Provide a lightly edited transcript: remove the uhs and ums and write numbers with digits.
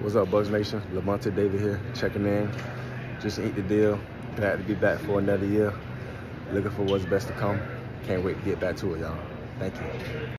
What's up, Bucks Nation? Lavonte David here, checking in. Just inked the deal. Glad to be back for another year. Looking for what's best to come. Can't wait to get back to it, y'all. Thank you.